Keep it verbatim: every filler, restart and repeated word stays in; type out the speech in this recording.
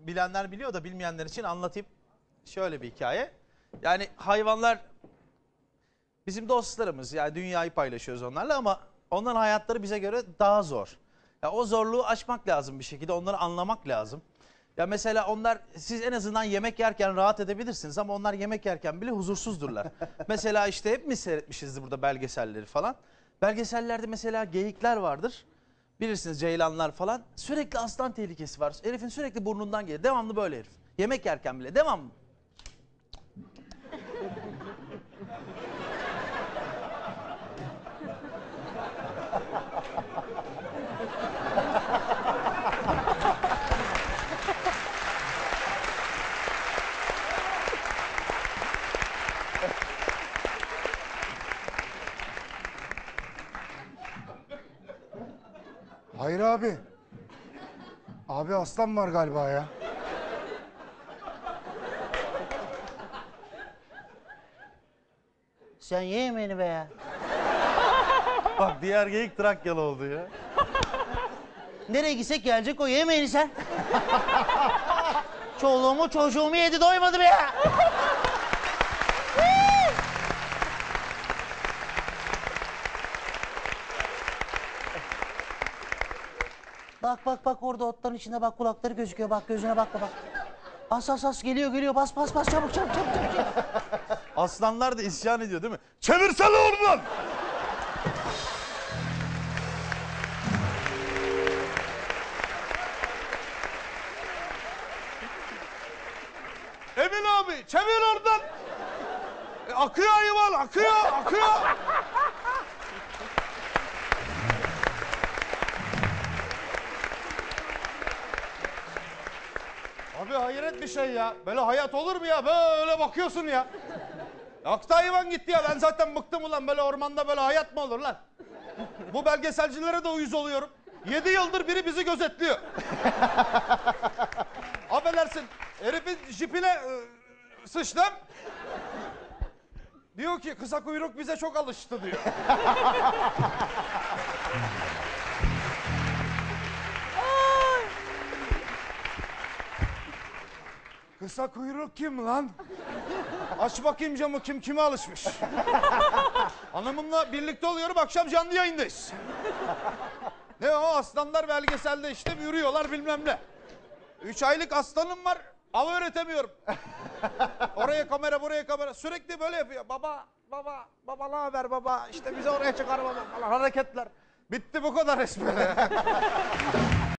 bilenler biliyor da bilmeyenler için anlatayım. Şöyle bir hikaye. Yani hayvanlar bizim dostlarımız, yani dünyayı paylaşıyoruz onlarla ama onların hayatları bize göre daha zor. Ya o zorluğu aşmak lazım bir şekilde, onları anlamak lazım. Ya mesela onlar, siz en azından yemek yerken rahat edebilirsiniz ama onlar yemek yerken bile huzursuzdurlar. Mesela işte hepimiz seyretmişizdir burada belgeselleri falan. Belgesellerde mesela geyikler vardır. Bilirsiniz, ceylanlar falan. Sürekli aslan tehlikesi var. Herifin sürekli burnundan gelir. Devamlı böyle herif. Yemek yerken bile devamlı. Hayır abi. Abi aslan var galiba ya. Sen ye yemeğini be ya. Bak diğer geyik Trakyalı oldu ya. Nereye gitsek gelecek o, ye yemeğini sen. Çoluğumu çocuğumu yedi, doymadı be ya. Bak bak bak, orada otların içinde bak, kulakları gözüküyor, bak gözüne bak bak. Bas bas bas, geliyor geliyor, bas bas bas, çabuk çabuk çabuk çabuk. çabuk. Aslanlar da isyan ediyor değil mi? Çevirsene oradan! Emin abi çevir oradan! E, akıyor hayvan, akıyor, akıyor! Abi hayret bir şey ya. Böyle hayat olur mu ya? Böyle bakıyorsun ya. Aktı hayvan gitti ya. Ben zaten bıktım ulan. Böyle ormanda böyle hayat mı olur lan? Bu belgeselcilere de uyuz oluyorum. Yedi yıldır biri bizi gözetliyor. Affedersin. Herifin jipine e, sıçtım. Diyor ki kısa kuyruk bize çok alıştı diyor. Kısa kuyruk kim lan? Aç bakayım camı, kim kime alışmış. Hanımımla birlikte oluyorum, akşam canlı yayındayız. Ne o, aslanlar belgeselde işte yürüyorlar bilmem ne. Üç aylık aslanım var, av öğretemiyorum. Oraya kamera, buraya kamera, sürekli böyle yapıyor. Baba, baba, baba ne haber baba, işte bizi oraya çıkar baba falan, hareketler. Bitti bu kadar resmen.